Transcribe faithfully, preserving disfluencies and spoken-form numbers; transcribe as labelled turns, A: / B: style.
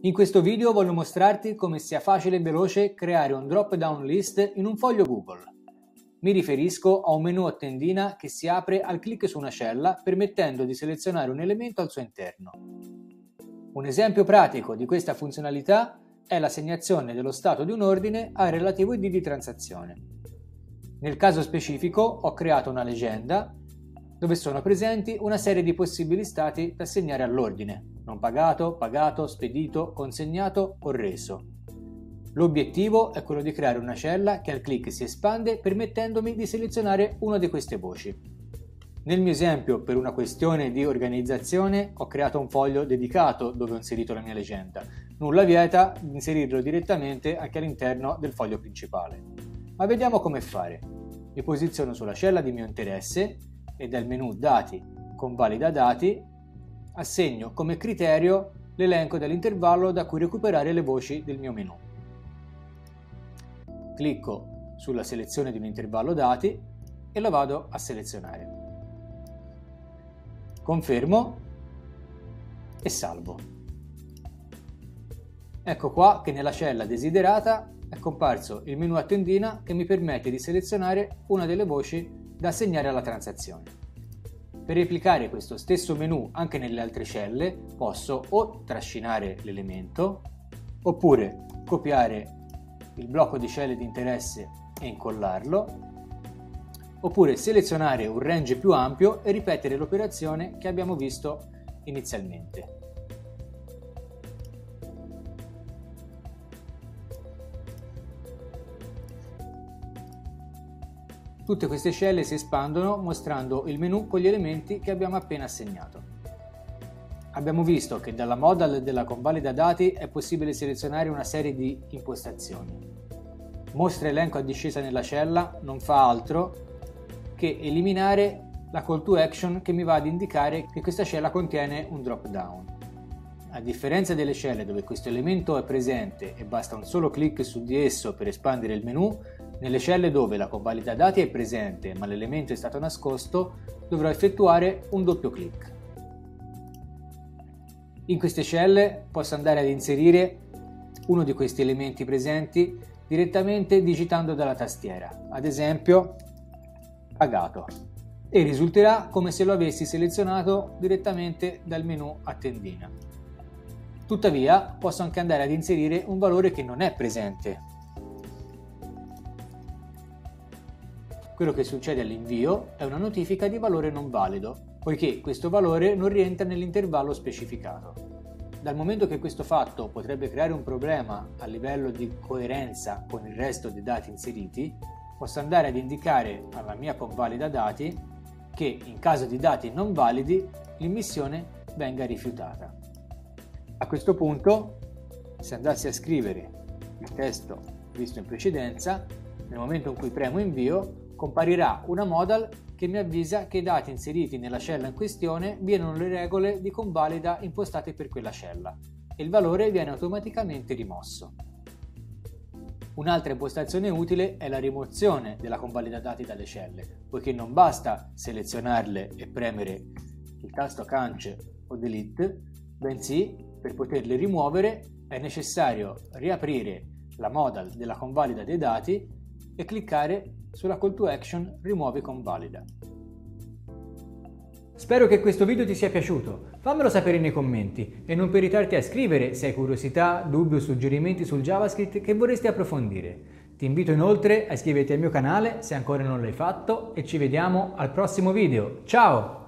A: In questo video voglio mostrarti come sia facile e veloce creare un drop-down list in un foglio Google. Mi riferisco a un menu a tendina che si apre al clic su una cella permettendo di selezionare un elemento al suo interno. Un esempio pratico di questa funzionalità è l'assegnazione dello stato di un ordine al relativo I D di transazione. Nel caso specifico ho creato una legenda dove sono presenti una serie di possibili stati da assegnare all'ordine: non pagato, pagato, spedito, consegnato o reso. L'obiettivo è quello di creare una cella che al clic si espande permettendomi di selezionare una di queste voci. Nel mio esempio, per una questione di organizzazione, ho creato un foglio dedicato dove ho inserito la mia legenda. Nulla vieta di inserirlo direttamente anche all'interno del foglio principale. Ma vediamo come fare. Mi posiziono sulla cella di mio interesse e dal menu Dati convalida dati assegno come criterio l'elenco dell'intervallo da cui recuperare le voci del mio menu. Clicco sulla selezione di un intervallo dati e lo vado a selezionare. Confermo e salvo. Ecco qua che nella cella desiderata è comparso il menu a tendina che mi permette di selezionare una delle voci da assegnare alla transazione. Per replicare questo stesso menu anche nelle altre celle posso o trascinare l'elemento oppure copiare il blocco di celle di interesse e incollarlo, oppure selezionare un range più ampio e ripetere l'operazione che abbiamo visto inizialmente. Tutte queste celle si espandono mostrando il menu con gli elementi che abbiamo appena assegnato. Abbiamo visto che dalla modal della convalida dati è possibile selezionare una serie di impostazioni. Mostra elenco a discesa nella cella non fa altro che eliminare la call to action che mi va ad indicare che questa cella contiene un drop down. A differenza delle celle dove questo elemento è presente e basta un solo clic su di esso per espandere il menu, nelle celle dove la convalida dati è presente ma l'elemento è stato nascosto dovrò effettuare un doppio clic. In queste celle posso andare ad inserire uno di questi elementi presenti direttamente digitando dalla tastiera, ad esempio pagato, e risulterà come se lo avessi selezionato direttamente dal menu a tendina. Tuttavia posso anche andare ad inserire un valore che non è presente. Quello che succede all'invio è una notifica di valore non valido, poiché questo valore non rientra nell'intervallo specificato. Dal momento che questo fatto potrebbe creare un problema a livello di coerenza con il resto dei dati inseriti, posso andare ad indicare alla mia convalida dati che in caso di dati non validi l'immissione venga rifiutata. A questo punto, se andassi a scrivere il testo visto in precedenza, nel momento in cui premo invio, comparirà una modal che mi avvisa che i dati inseriti nella cella in questione violano le regole di convalida impostate per quella cella e il valore viene automaticamente rimosso. Un'altra impostazione utile è la rimozione della convalida dati dalle celle, poiché non basta selezionarle e premere il tasto Cancel o Delete, bensì per poterle rimuovere è necessario riaprire la modal della convalida dei dati e cliccare sulla call to action Rimuovi convalida. Spero che questo video ti sia piaciuto, fammelo sapere nei commenti e non peritarti a scrivere se hai curiosità, dubbi o suggerimenti sul JavaScript che vorresti approfondire. Ti invito inoltre a iscriverti al mio canale se ancora non l'hai fatto e ci vediamo al prossimo video. Ciao!